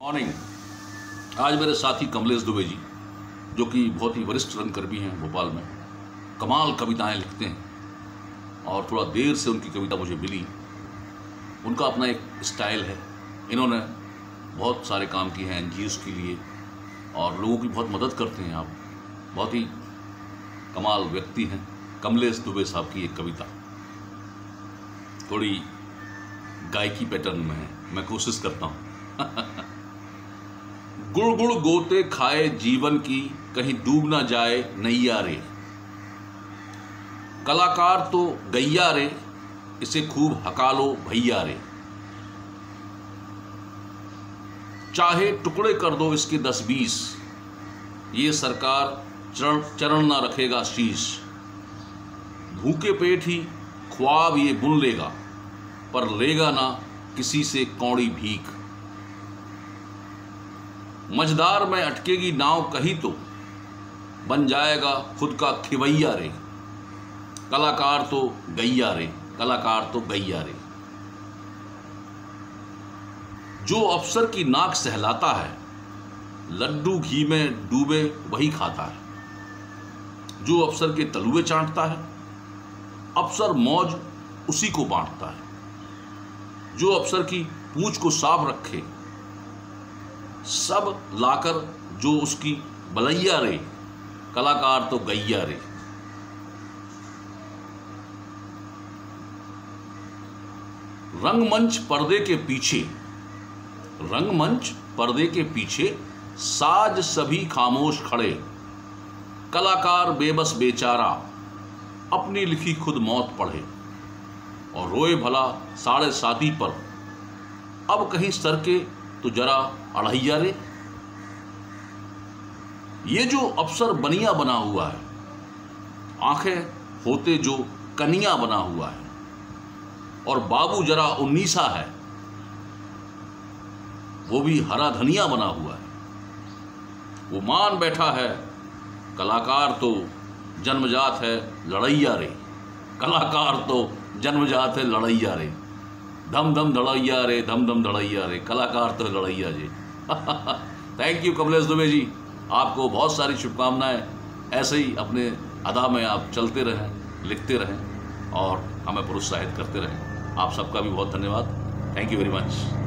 Morning. आज मेरे साथी कमलेश दुबे जी, जो कि बहुत ही वरिष्ठ रंगकर्मी हैं भोपाल में, कमाल कविताएं लिखते हैं और थोड़ा देर से उनकी कविता मुझे मिली। उनका अपना एक स्टाइल है। इन्होंने बहुत सारे काम किए हैं NGOs के लिए और लोगों की बहुत मदद करते हैं। आप बहुत ही कमाल व्यक्ति हैं। कमलेश दुबे साहब की एक कविता थोड़ी गायकी पैटर्न में है, मैं कोशिश करता हूँ। गुड़ गुड़ गोते खाए जीवन की, कहीं डूब ना जाए नैया रे। कलाकार तो गैया रे, इसे खूब हकालो भैया रे। चाहे टुकड़े कर दो इसके 10-20, ये सरकार चरण ना रखेगा शीश। भूखे पेट ही ख्वाब ये बुन लेगा, पर लेगा ना किसी से कौड़ी भीख। मझधार में अटकेगी नाव कहीं तो, बन जाएगा खुद का खिवैया रे। कलाकार तो गैया रे, कलाकार तो गैया रे। जो अफसर की नाक सहलाता है, लड्डू घी में डूबे वही खाता है। जो अफसर के तलुए चाटता है, अफसर मौज उसी को बांटता है। जो अफसर की पूंछ को साफ रखे, सब लाकर जो उसकी बलैया रे। कलाकार तो गैया रे। रंगमंच पर्दे के पीछे, रंगमंच पर्दे के पीछे साज सभी खामोश खड़े। कलाकार बेबस बेचारा अपनी लिखी खुद मौत पढ़े और रोए भला 7:30 पर। अब कहीं सर के तो जरा अढ़ैया रे। ये जो अफसर बनिया बना हुआ है, आंखें होते जो कनिया बना हुआ है, और बाबू जरा 19 है, वो भी हरा धनिया बना हुआ है। वो मान बैठा है, कलाकार तो जन्मजात है लड़ैया रे। कलाकार तो जन्मजात है लड़ैया रे। धम धम धड़ैया रे, धम धम धड़ैया रे। कलाकार तो लड़ैया जी। थैंक यू कमलेश दुबे जी, आपको बहुत सारी शुभकामनाएं। ऐसे ही अपने अदा में आप चलते रहें, लिखते रहें और हमें प्रोत्साहित करते रहें। आप सबका भी बहुत धन्यवाद। Thank you very much.